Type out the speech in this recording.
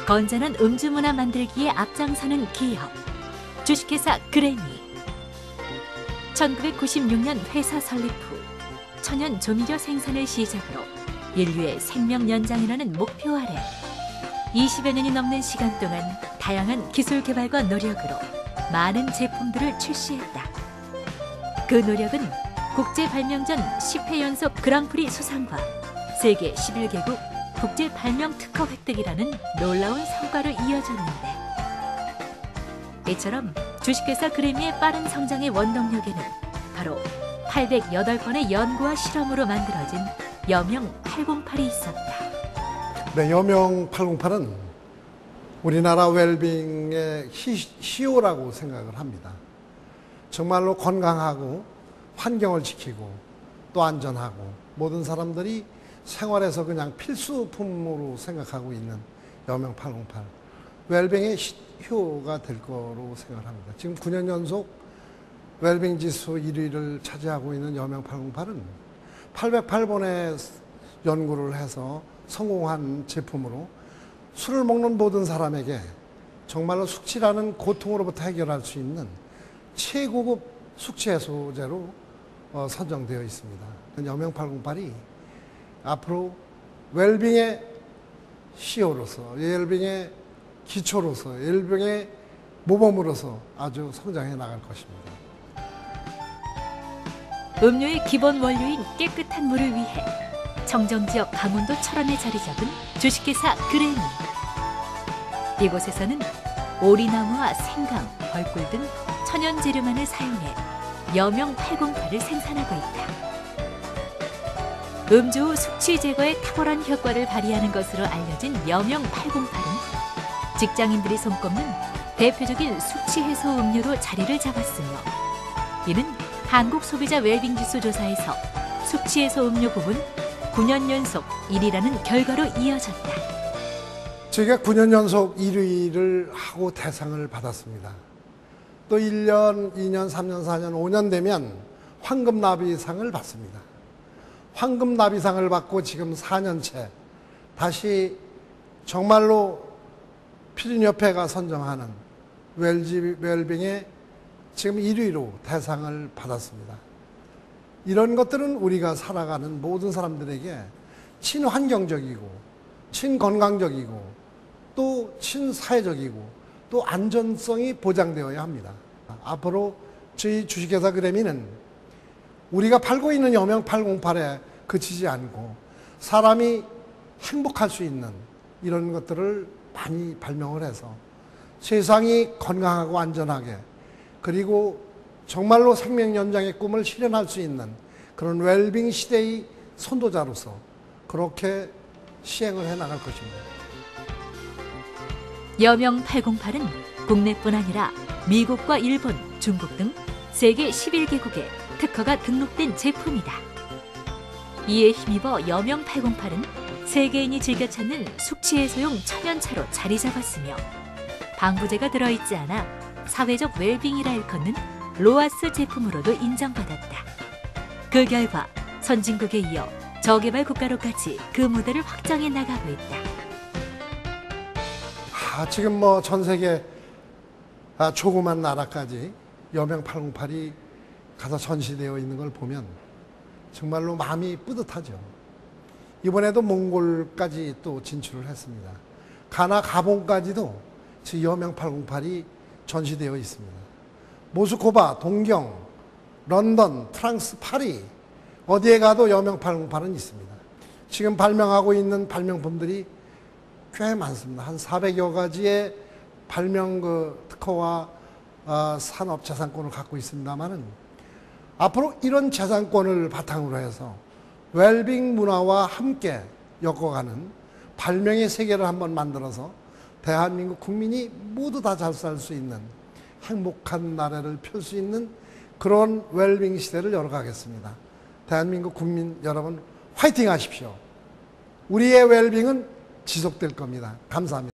건전한 음주 문화 만들기에 앞장서는 기업, 주식회사 그래미. 1996년 회사 설립 후 천연 조미료 생산을 시작으로 인류의 생명 연장이라는 목표 아래 20여 년이 넘는 시간 동안 다양한 기술 개발과 노력으로 많은 제품들을 출시했다. 그 노력은 국제 발명전 10회 연속 그랑프리 수상과 세계 11개국 국제 발명 특허 획득이라는 놀라운 성과로 이어졌는데, 이처럼 주식회사 그래미의 빠른 성장의 원동력에는 바로 808번의 연구와 실험으로 만들어진 여명 808이 있었다. 네, 여명 808은 우리나라 웰빙의 희요라고 생각을 합니다. 정말로 건강하고 환경을 지키고 또 안전하고 모든 사람들이 생활에서 그냥 필수품으로 생각하고 있는 여명 808. 웰빙의 희요가 될 거로 생각을 합니다. 지금 9년 연속 웰빙 지수 1위를 차지하고 있는 여명 808은 808번의 연구를 해서 성공한 제품으로 술을 먹는 모든 사람에게 정말로 숙취라는 고통으로부터 해결할 수 있는 최고급 숙취 해소제로 선정되어 있습니다. 여명 808이 앞으로 웰빙의 시효로서, 웰빙의 기초로서, 웰빙의 모범으로서 아주 성장해 나갈 것입니다. 음료의 기본 원료인 깨끗한 물을 위해 청정지역 강원도 철원에 자리 잡은 주식회사 그래미. 이곳에서는 오리나무와 생강, 벌꿀 등 천연 재료만을 사용해 여명 808을 생산하고 있다. 음주 후 숙취 제거에 탁월한 효과를 발휘하는 것으로 알려진 여명 808은 직장인들이 손꼽는 대표적인 숙취 해소 음료로 자리를 잡았으며, 이는 한국소비자 웰빙지수 조사에서 숙취 해소 음료 부분 9년 연속 1위라는 결과로 이어졌다. 저희가 9년 연속 1위를 하고 대상을 받았습니다. 또 1년, 2년, 3년, 4년, 5년 되면 황금나비상을 받습니다. 황금나비상을 받고 지금 4년째 다시 정말로 피디협회가 선정하는 웰빙의 지금 1위로 대상을 받았습니다. 이런 것들은 우리가 살아가는 모든 사람들에게 친환경적이고 친건강적이고 또 친사회적이고 또 안전성이 보장되어야 합니다. 앞으로 저희 주식회사 그래미는 우리가 팔고 있는 여명 808에 그치지 않고 사람이 행복할 수 있는 이런 것들을 많이 발명을 해서 세상이 건강하고 안전하게, 그리고 정말로 생명 연장의 꿈을 실현할 수 있는 그런 웰빙 시대의 선도자로서 그렇게 시행을 해 나갈 것입니다. 여명 808은 국내뿐 아니라 미국과 일본, 중국 등 세계 11개국에 특허가 등록된 제품이다. 이에 힘입어 여명 808은 세계인이 즐겨 찾는 숙취 해소용 천연차로 자리 잡았으며, 방부제가 들어있지 않아 사회적 웰빙이라 일컫는 로아스 제품으로도 인정받았다. 그 결과 선진국에 이어 저개발 국가로까지 그 무대를 확장해 나가고 있다. 지금 전 세계 조그만 나라까지 여명 808이 가서 전시되어 있는 걸 보면 정말로 마음이 뿌듯하죠. 이번에도 몽골까지 또 진출을 했습니다. 가나 가본까지도 저 여명 808이 전시되어 있습니다. 모스코바, 동경, 런던, 프랑스, 파리 어디에 가도 여명 808은 있습니다. 지금 발명하고 있는 발명품들이 꽤 많습니다. 한 400여 가지의 발명 특허와 산업 재산권을 갖고 있습니다만은 앞으로 이런 재산권을 바탕으로 해서 웰빙 문화와 함께 엮어가는 발명의 세계를 한번 만들어서 대한민국 국민이 모두 다 잘 살 수 있는 행복한 나라를 펼 수 있는 그런 웰빙 시대를 열어가겠습니다. 대한민국 국민 여러분 화이팅 하십시오. 우리의 웰빙은 지속될 겁니다. 감사합니다.